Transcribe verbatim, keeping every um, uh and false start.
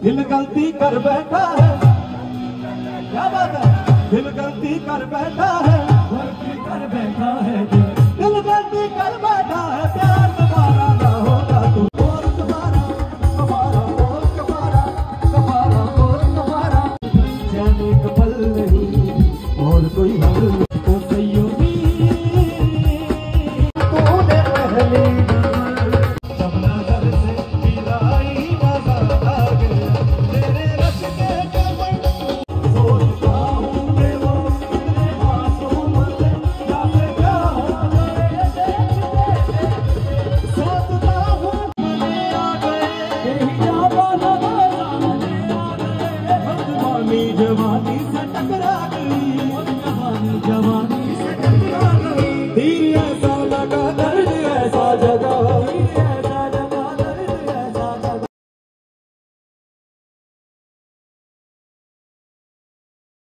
दिल गलती कर बैठा है, क्या बात है, दिल गलती कर बैठा है।